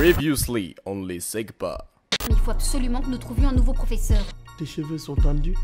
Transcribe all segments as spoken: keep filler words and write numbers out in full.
Previously, only Segpa. Il faut absolument que nous trouvions un nouveau professeur. Tes cheveux sont tendus.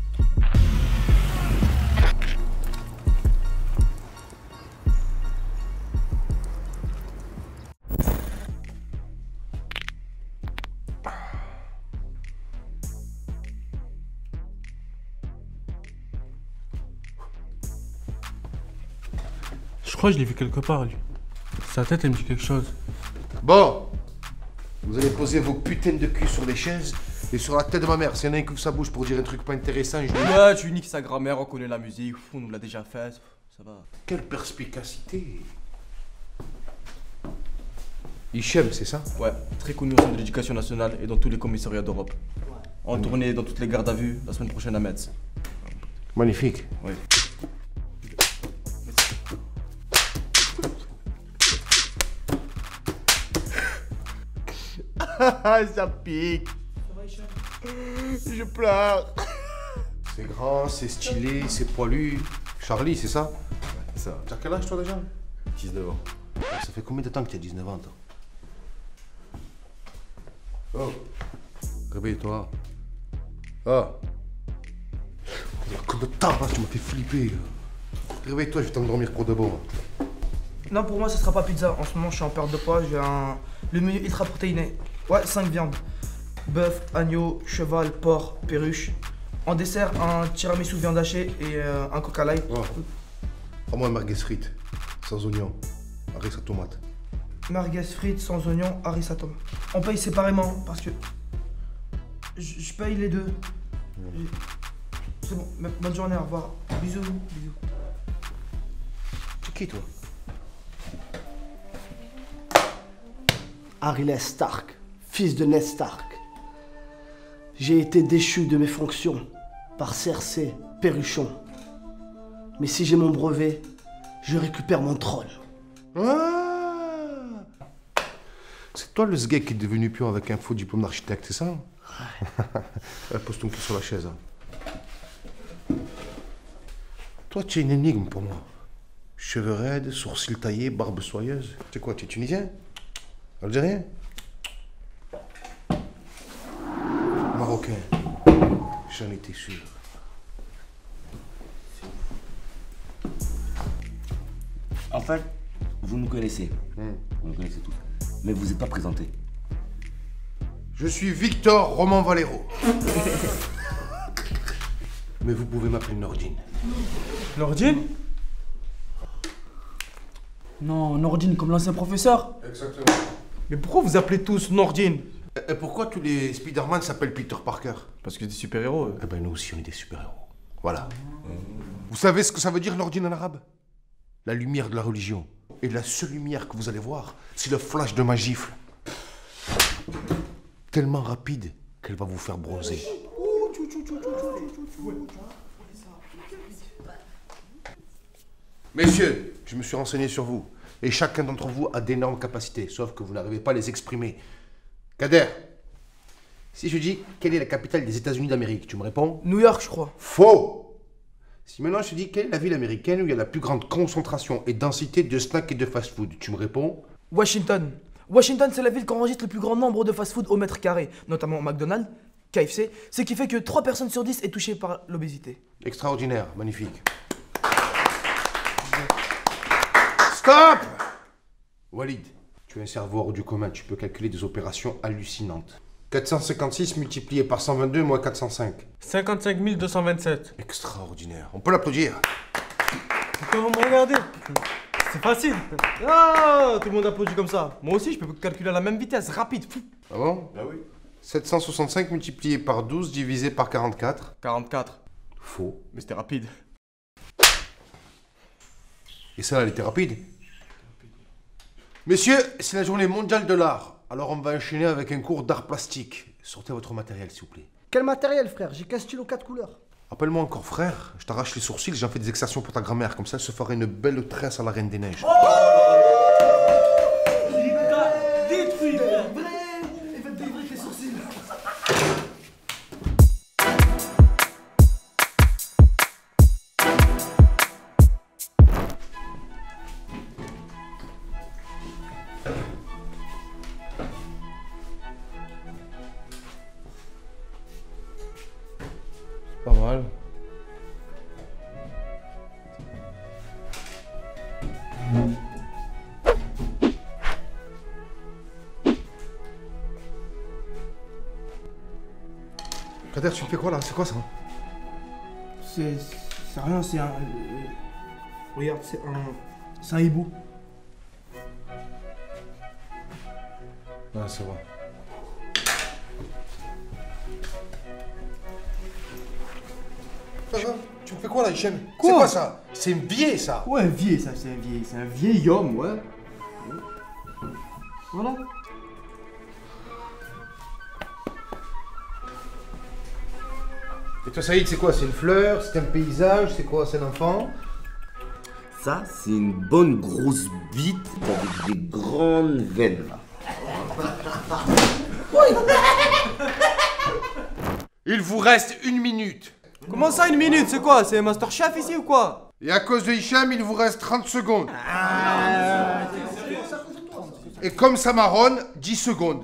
Je crois que je l'ai vu quelque part, lui. Sa tête, elle me dit quelque chose. Bon, vous allez poser vos putains de cul sur les chaises et sur la tête de ma mère. S'il y en a un qui ouvre sa bouche pour dire un truc pas intéressant, je lui... Ouais, tu niques sa grammaire, on connaît la musique, on nous l'a déjà fait, ça va. Quelle perspicacité. Hichem, c'est ça? Ouais, très connu au sein de l'éducation nationale et dans tous les commissariats d'Europe. En tournée dans toutes les gardes à vue la semaine prochaine à Metz. Magnifique. Oui. Ça pique. Je pleure. C'est grand, c'est stylé, c'est poilu. Charlie, c'est ça? Ouais, c'est ça. T'as quel âge toi déjà? dix-neuf ans. Ça fait combien de temps que t'as dix-neuf ans toi? Oh. Réveille-toi. Ah. Combien de temps là, tu m'as fait flipper. Réveille-toi, je vais t'endormir pour de bon. Non, pour moi, ça sera pas pizza. En ce moment, je suis en perte de poids. J'ai un... le menu ultra protéiné. Ouais, cinq viandes. Bœuf, agneau, cheval, porc, perruche. En dessert, un tiramisu viande hachée et euh, un coca light. Oh. Prends-moi un merguez frites, sans oignon, harissa tomate. Merguez frites sans oignon, harissa tomate. On paye séparément parce que... Je je paye les deux. Mmh. C'est bon, bonne journée, au revoir. Bisous, bisous. C'est qui toi? Ariles Stark, fils de Ned Stark. J'ai été déchu de mes fonctions par Cersei Perruchon. Mais si j'ai mon brevet, je récupère mon trône. Ah, c'est toi le sgeg qui est devenu pion avec un faux diplôme d'architecte, c'est ça? Ouais. Pose ton cul sur la chaise. Hein. Toi, tu es une énigme pour moi. Cheveux raides, sourcils taillés, barbe soyeuse. Tu es quoi, tu es tunisien? Algérien? Marocain? J'en étais sûr. En fait, vous nous connaissez. Hmm. Vous nous connaissez tous. Mais vous n'êtes pas présenté. Je suis Victor Roman Valero. Mais vous pouvez m'appeler Nordine. Nordine? Non, Nordine comme l'ancien professeur. Exactement. Mais pourquoi vous appelez tous Nordine? Et pourquoi tous les Spider-Man s'appellent Peter Parker? Parce que des super-héros. Eh ben nous aussi on est des super-héros. Voilà. Vous savez ce que ça veut dire Nordine en arabe? La lumière de la religion. Et la seule lumière que vous allez voir, c'est le flash de ma gifle. Tellement rapide qu'elle va vous faire bronzer. Messieurs, je me suis renseigné sur vous. Et chacun d'entre vous a d'énormes capacités, sauf que vous n'arrivez pas à les exprimer. Kader, si je dis quelle est la capitale des États-Unis d'Amérique, tu me réponds? New York, je crois. Faux! Si maintenant je te dis quelle est la ville américaine où il y a la plus grande concentration et densité de snacks et de fast-food, tu me réponds? Washington. Washington, c'est la ville qui enregistre le plus grand nombre de fast-food au mètre carré, notamment McDonald's, K F C, ce qui fait que trois personnes sur dix est touchée par l'obésité. Extraordinaire, magnifique. Stop! Walid, tu es un cerveau hors du commun, tu peux calculer des opérations hallucinantes. quatre cent cinquante-six multiplié par cent vingt-deux moins quatre cent cinq. cinquante-cinq mille deux cent vingt-sept. Extraordinaire. On peut l'applaudir. Pourquoi vous me regardez? C'est facile. Ah, tout le monde applaudit comme ça. Moi aussi, je peux calculer à la même vitesse, rapide. Ah bon? Ah oui. sept cent soixante-cinq multiplié par douze divisé par quarante-quatre. quarante-quatre. Faux. Mais c'était rapide. Et ça, elle était rapide. Messieurs, c'est la journée mondiale de l'art. Alors on va enchaîner avec un cours d'art plastique. Sortez votre matériel, s'il vous plaît. Quel matériel, frère? J'ai qu'un stylo quatre couleurs. Appelle-moi encore frère. Je t'arrache les sourcils, j'en fais des extractions pour ta grand-mère. Comme ça, elle se fera une belle tresse à la Reine des Neiges. Détruit, frère. Vrai. Et faites des vrais avec les sourcils. Pas mal. Kader, tu me fais quoi là? C'est quoi ça? C'est. C'est rien, c'est un. euh, Regarde, c'est un. C'est un hibou. Ouais, c'est bon. Tu me fais quoi là, Hichem? Quoi? C'est quoi ça? C'est une vieille ça! Ouais, un vieil, ça, c'est un vieil. C'est un vieil homme, ouais. Voilà. Et toi, Saïd, c'est quoi? C'est une fleur? C'est un paysage? C'est quoi? C'est un enfant? Ça, c'est une bonne grosse bite avec des grandes veines. Il vous reste une minute. Comment ça, une minute? C'est quoi? C'est Masterchef ici ou quoi? Et à cause de Hicham, il vous reste trente secondes. Et comme ça marronne, dix secondes.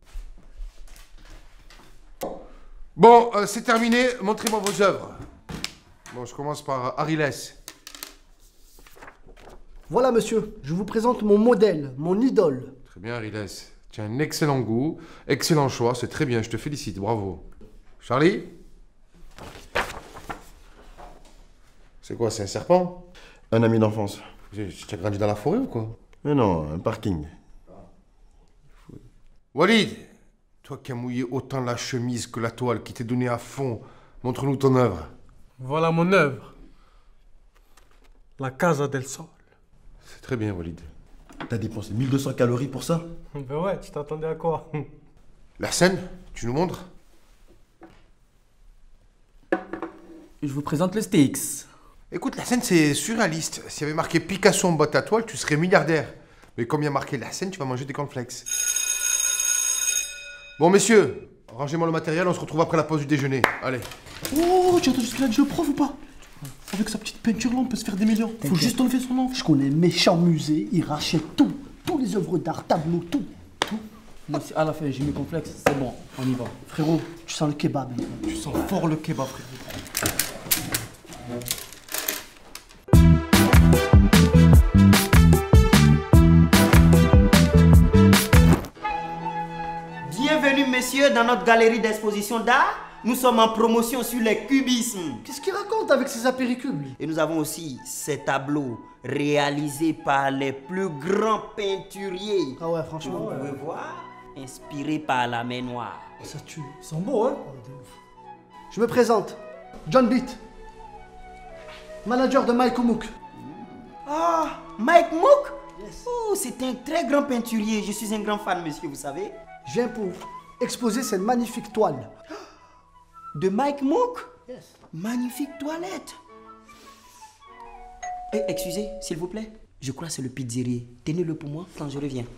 Bon, euh, c'est terminé. Montrez-moi vos œuvres. Bon, je commence par Ariles. Voilà, monsieur, je vous présente mon modèle, mon idole. Très bien, Ariles. Tu as un excellent goût, excellent choix, c'est très bien, je te félicite, bravo. Charlie? C'est quoi, c'est un serpent? Un ami d'enfance. Tu as grandi dans la forêt ou quoi? Mais non, un parking. Walid, toi qui as mouillé autant la chemise que la toile, qui t'est donné à fond, montre-nous ton œuvre. Voilà mon œuvre. La Casa del Sol. C'est très bien, Walid. T'as dépensé mille deux cents calories pour ça? Ben ouais, tu t'attendais à quoi? La scène, tu nous montres? Je vous présente le Styx. Écoute, la scène, c'est surréaliste. S'il y avait marqué Picasso en boîte à toile, tu serais milliardaire. Mais comme il y a marqué la scène, tu vas manger des cornflakes. Bon, messieurs, rangez-moi le matériel, on se retrouve après la pause du déjeuner. Allez. Oh, tu entends jusqu'à là, je le prof ou pas? Avec sa petite peinture là, on peut se faire des millions. Faut juste enlever son nom. Je connais méchant musée, il rachète tout. Tous les œuvres d'art, tableaux, tout. tout. Moi, si à la fin j'ai mes complexes, c'est bon, on y va. Frérot, tu sens le kebab. Tu sens fort le kebab, frérot. Bienvenue, messieurs, dans notre galerie d'exposition d'art. Nous sommes en promotion sur les cubismes. Qu'est-ce qu'il raconte avec ses apéricubes, lui? Et nous avons aussi ces tableaux réalisés par les plus grands peinturiers. Ah ouais, franchement. Vous pouvez voir, inspirés par la main noire. Ça tue. Ils sont beaux, hein? Je me présente. John Beat. Manager de Mike Mook. Ah, Mike Mook? Oh, c'est un très grand peinturier. Je suis un grand fan, monsieur, vous savez. Je viens pour exposer cette magnifique toile. De Mike Mook? Yes. Magnifique toilette. Eh, excusez, s'il vous plaît. Je crois que c'est le pizzerier. Tenez-le pour moi quand je reviens.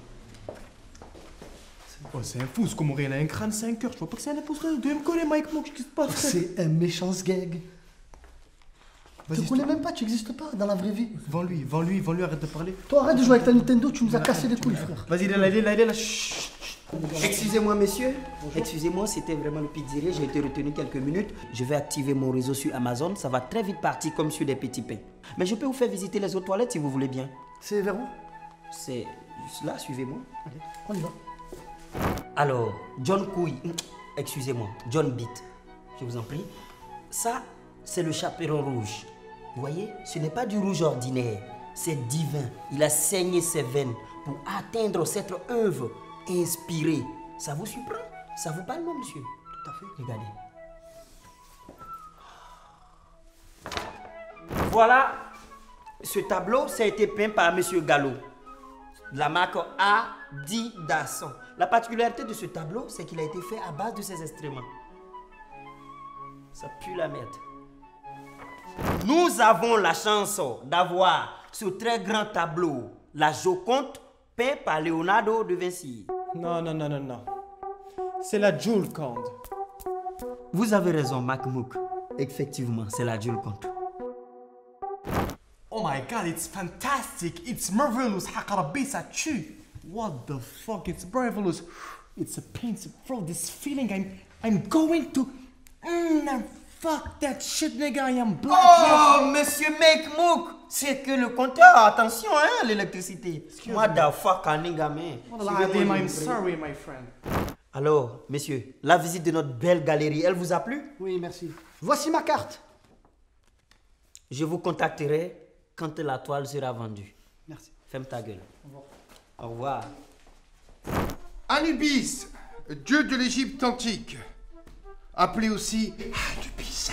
Oh, c'est un fou, ce qu'on il a un crâne, c'est un cœur. Je vois pas que c'est un imposteur. Il doit me coller, Mike Mook. Qu'est-ce qui se passe, frère? C'est un méchant gag. Tu Vas-y, ne connais même pas, tu n'existes pas dans la vraie vie. Vends-lui, vends-lui, vends-lui, arrête de parler. Toi, arrête de jouer avec ta Nintendo, tu nous as cassé les couilles, frère. Vas-y, il est là, il est là, il est là. Chut. Excusez-moi, messieurs. Excusez-moi, c'était vraiment le pizzerier. J'ai été retenu quelques minutes. Je vais activer mon réseau sur Amazon. Ça va très vite partir comme sur des petits pains. Mais je peux vous faire visiter les autres toilettes si vous voulez bien. C'est vers où? C'est juste là, suivez-moi. Allez, on y va. Alors, John Couille, excusez-moi, John Beat, je vous en prie. Ça, c'est le chaperon rouge. Vous voyez, ce n'est pas du rouge ordinaire, c'est divin. Il a saigné ses veines pour atteindre cette œuvre inspirée. Ça vous surprend? Ça vous parle, non, monsieur? Tout à fait. Regardez. Voilà, ce tableau, ça a été peint par monsieur Gallo, de la marque Adidas. La particularité de ce tableau, c'est qu'il a été fait à base de ces instruments. Ça pue la merde. Nous avons la chance d'avoir ce très grand tableau, la Joconde, peint par Leonardo de Vinci. Non, non, non, non, non. C'est la Joconde. Vous avez raison, Mac Mook. Effectivement, c'est la Joconde. Oh my god, it's fantastic. It's marvelous. Hakarabbi, ça tue. What the fuck? It's marvelous. It's a paint, bro. This feeling, I'm, I'm going to. Mm, I'm Fuck that shit, nigga, I am black. Oh, monsieur Mekmouk, c'est que le compteur, attention, hein, l'électricité. Motherfucker, nigga, man. I'm sorry, my friend. Alors, messieurs, la visite de notre belle galerie, elle vous a plu? Oui, merci. Voici ma carte. Je vous contacterai quand la toile sera vendue. Merci. Ferme ta gueule. Au revoir. Anubis, dieu de l'Égypte antique, appelé aussi Anubis,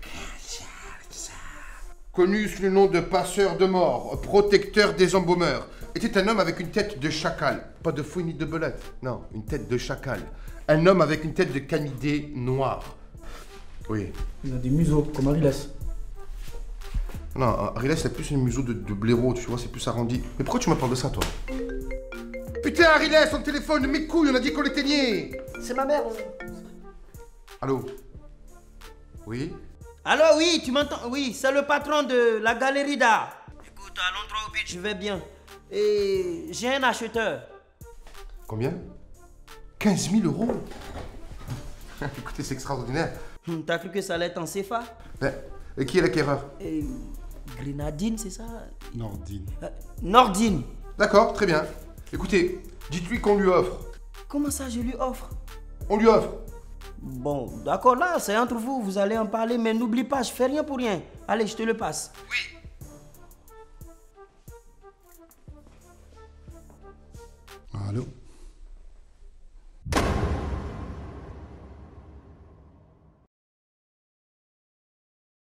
connu sous le nom de passeur de mort, protecteur des embaumeurs, était un homme avec une tête de chacal, pas de fouille ni de belette, non, une tête de chacal, un homme avec une tête de canidé noir. Oui. Il a des museaux, comme Ariles. Non, Ariles, il a plus un museau de, de blaireau, tu vois, c'est plus arrondi. Mais pourquoi tu me parles de ça, toi? Putain, Ariles, son téléphone, mes couilles, on a dit qu'on l'éteignait. C'est ma mère. Allô? Oui? Allô, oui, tu m'entends? Oui, c'est le patron de la galerie d'art. Écoute, allons droit au but, je vais bien. Et j'ai un acheteur. Combien? quinze mille euros. Écoutez, c'est extraordinaire. Hum, T'as cru que ça allait être en C F A? Ben, et qui est l'acquéreur? Et Grenadine, c'est ça? Nordine. Euh, Nordine. D'accord, très bien. Écoutez, dites-lui qu'on lui offre. Comment ça, je lui offre? On lui offre. Bon, d'accord, là, c'est entre vous, vous allez en parler, mais n'oublie pas, je fais rien pour rien. Allez, je te le passe. Oui. Allô?